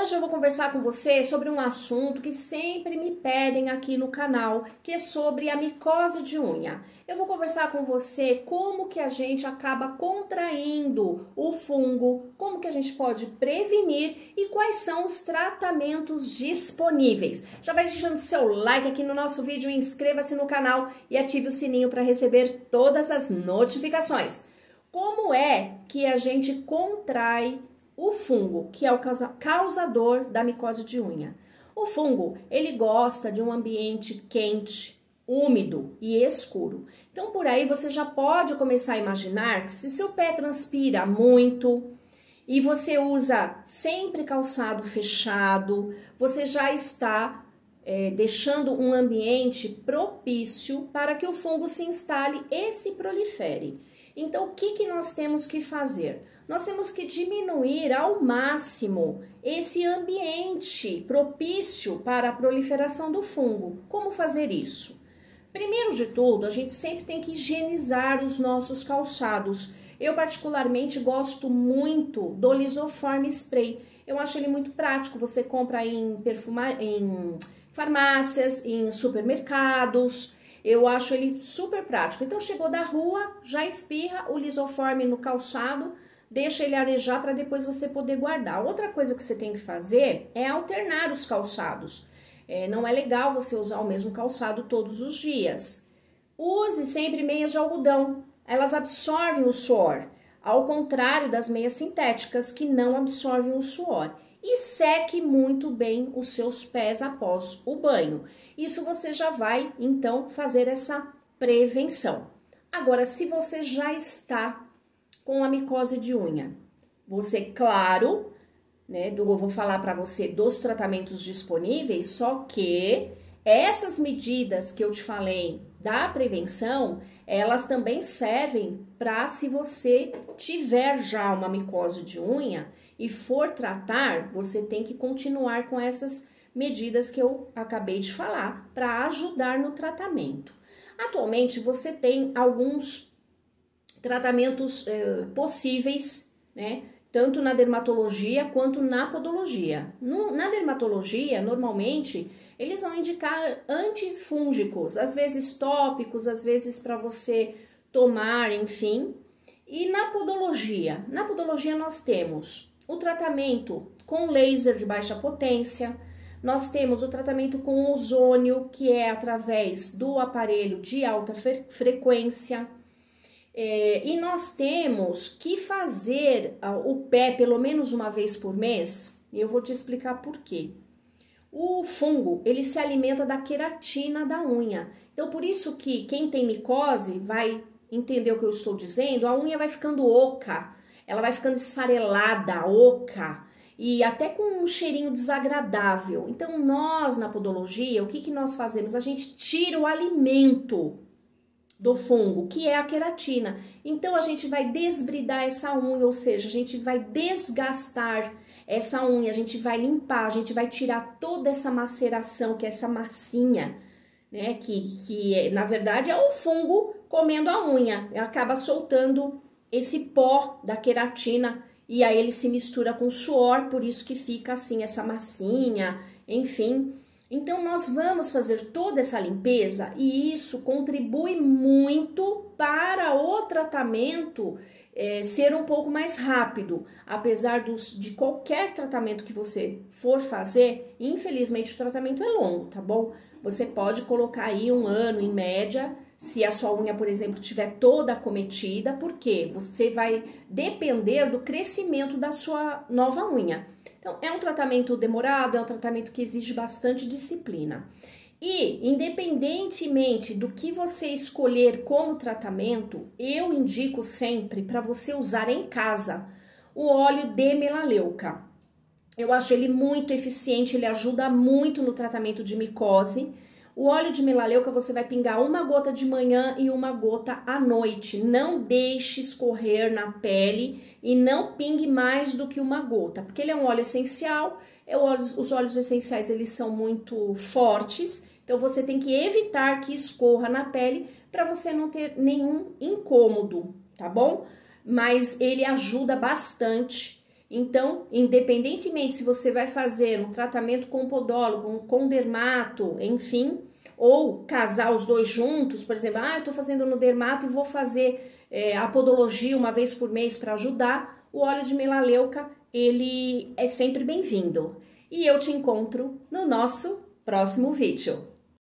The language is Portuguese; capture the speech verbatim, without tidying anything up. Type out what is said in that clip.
Hoje eu vou conversar com você sobre um assunto que sempre me pedem aqui no canal, que é sobre a micose de unha. Eu vou conversar com você como que a gente acaba contraindo o fungo, como que a gente pode prevenir e quais são os tratamentos disponíveis. Já vai deixando seu like aqui no nosso vídeo, inscreva-se no canal e ative o sininho para receber todas as notificações. Como é que a gente contrai o fungo, que é o causador da micose de unha? O fungo, ele gosta de um ambiente quente, úmido e escuro. Então, por aí você já pode começar a imaginar que se seu pé transpira muito e você usa sempre calçado fechado, você já está é, deixando um ambiente propício para que o fungo se instale e se prolifere. Então, o que que nós temos que fazer? Nós temos que diminuir ao máximo esse ambiente propício para a proliferação do fungo. Como fazer isso? Primeiro de tudo, a gente sempre tem que higienizar os nossos calçados. Eu particularmente gosto muito do Lisoform Spray. Eu acho ele muito prático, você compra em, perfuma... em farmácias, em supermercados. Eu acho ele super prático. Então, chegou da rua, já espirra o Lisoform no calçado, deixa ele arejar para depois você poder guardar. Outra coisa que você tem que fazer é alternar os calçados. É, não é legal você usar o mesmo calçado todos os dias. Use sempre meias de algodão. Elas absorvem o suor, ao contrário das meias sintéticas que não absorvem o suor. E seque muito bem os seus pés após o banho. Isso você já vai, então, fazer essa prevenção. Agora, se você já está com a micose de unha, você, claro, né, eu vou falar para você dos tratamentos disponíveis, só que essas medidas que eu te falei da prevenção, elas também servem para se você tiver já uma micose de unha e for tratar, você tem que continuar com essas medidas que eu acabei de falar para ajudar no tratamento. Atualmente você tem alguns tratamentos eh, possíveis, né? Tanto na dermatologia quanto na podologia. No, na dermatologia, normalmente, eles vão indicar antifúngicos, às vezes tópicos, às vezes para você tomar, enfim. E na podologia? Na podologia nós temos o tratamento com laser de baixa potência, nós temos o tratamento com ozônio, que é através do aparelho de alta fre frequência. É, e nós temos que fazer o pé pelo menos uma vez por mês, e eu vou te explicar por quê. O fungo, ele se alimenta da queratina da unha. Então, por isso que quem tem micose vai entender o que eu estou dizendo, a unha vai ficando oca, ela vai ficando esfarelada, oca, e até com um cheirinho desagradável. Então, nós na podologia, o que que nós fazemos? A gente tira o alimento do fungo, que é a queratina. Então, a gente vai desbridar essa unha, ou seja, a gente vai desgastar essa unha, a gente vai limpar, a gente vai tirar toda essa maceração, que é essa massinha, né, que, que é, na verdade é o fungo comendo a unha, acaba soltando esse pó da queratina, e aí ele se mistura com suor, por isso que fica assim, essa massinha, enfim. Então, nós vamos fazer toda essa limpeza e isso contribui muito para o tratamento é, ser um pouco mais rápido. Apesar dos, de qualquer tratamento que você for fazer, infelizmente o tratamento é longo, tá bom? Você pode colocar aí um ano em média, se a sua unha, por exemplo, estiver toda acometida, porque você vai depender do crescimento da sua nova unha. Então, é um tratamento demorado, é um tratamento que exige bastante disciplina. E, independentemente do que você escolher como tratamento, eu indico sempre para você usar em casa o óleo de melaleuca. Eu acho ele muito eficiente, ele ajuda muito no tratamento de micose. O óleo de melaleuca você vai pingar uma gota de manhã e uma gota à noite. Não deixe escorrer na pele e não pingue mais do que uma gota, porque ele é um óleo essencial. É o óleo, os óleos essenciais eles são muito fortes, então você tem que evitar que escorra na pele para você não ter nenhum incômodo, tá bom? Mas ele ajuda bastante. Então, independentemente se você vai fazer um tratamento com podólogo, um com dermato, enfim, ou casar os dois juntos, por exemplo, ah, eu tô fazendo no dermato e vou fazer é, a podologia uma vez por mês para ajudar, o óleo de melaleuca, ele é sempre bem-vindo. E eu te encontro no nosso próximo vídeo.